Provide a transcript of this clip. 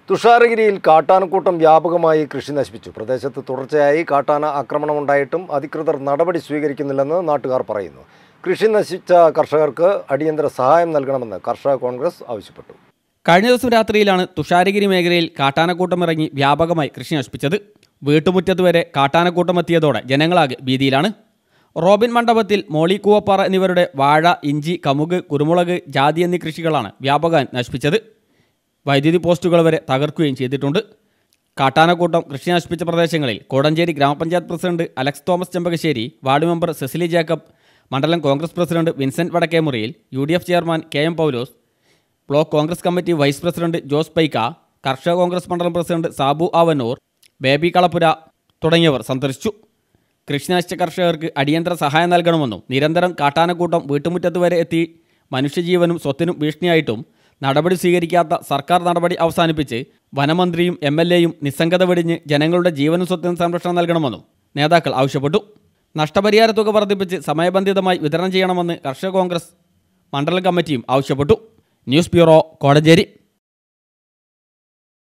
തുഷാരഗിരിയിൽ കാട്ടാനക്കൂട്ടം വ്യാപകമായി കൃഷി നശിപ്പിച്ചു. പ്രദേശത്ത് തുടർച്ചയായി കാട്ടാന ആക്രമണമുണ്ടായിട്ടും അധികൃതർ നടപടി സ്വീകരിക്കുന്നില്ലെന്ന് നാട്ടുകാർ പറയുന്നു. കൃഷി നശിച്ച കർഷകർക്ക് അടിയന്തര സഹായം നൽകണമെന്ന് കർഷക കോൺഗ്രസ് ആവശ്യപ്പെട്ടു. കഴിഞ്ഞ ദിവസം രാത്രിയിലാണ് തുഷാരഗിരി മേഖലയിൽ കാട്ടാനക്കൂട്ടം ഇറങ്ങി വ്യാപകമായി കൃഷി നശിപ്പിച്ചത്. വീട്ടുമുറ്റത്ത് വരെ കാട്ടാനക്കൂട്ടം എത്തിയതോടെ ജനങ്ങളാകെ ഭീതിയിലാണ്. റോബിൻ മണ്ഡപത്തിൽ, മോളിക്കൂവപ്പാറ എന്നിവരുടെ വാഴ, ഇഞ്ചി, കമുക്, കുരുമുളക്, ജാതി എന്നീ കൃഷികളാണ് വ്യാപകമായി നശിപ്പിച്ചത്. വൈദ്യുതി പോസ്റ്റുകൾ വരെ തകർക്കുകയും ചെയ്തിട്ടുണ്ട്. കാട്ടാനക്കൂട്ടം കൃഷി നശിപ്പിച്ച പ്രദേശങ്ങളിൽ Kodanchery grama panchayat president Alex Thomas Chembakassery, ward member Cecily Jacob, മണ്ഡലം Congress president Vincent Vadakkemuriyil, UDF chairman KM Paulose, block Congress committee vice president Jose Paika, കർഷക കോൺഗ്രസ് മണ്ഡലം പ്രസിഡന്റ് സാബു ആവന്നൂർ, ബേബി കളപ്പുര തുടങ്ങിയവർ സന്ദർശിച്ചു. കൃഷി നശിച്ച കർഷകർക്ക് അടിയന്തര സഹായം നൽകണമെന്നും നിരന്തരം കാട്ടാനക്കൂട്ടം വീട്ടുമുറ്റത്ത് വരെ എത്തി മനുഷ്യജീവനും സ്വത്തിനും ഭീഷണിയായിട്ടും നടപടി സ്വീകരിക്കാത്ത സർക്കാർ നടപടി അവസാനിപ്പിച്ച് വനമന്ത്രിയും MLAയും നിസ്സംഗത വെടിഞ്ഞ് ജനങ്ങളുടെ ജീവനും സ്വത്തിനും സംരക്ഷണം നൽകണമെന്നും നേതാക്കൾ ആവശ്യപ്പെട്ടു. നഷ്ടപരിഹാര തുക വർദ്ധിപ്പിച്ച് സമയബന്ധിതമായി വിതരണം ചെയ്യണമെന്ന് കർഷക കോൺഗ്രസ് മണ്ഡലം കമ്മിറ്റിയും ആവശ്യപ്പെട്ടു. News bureau, Kodanchery.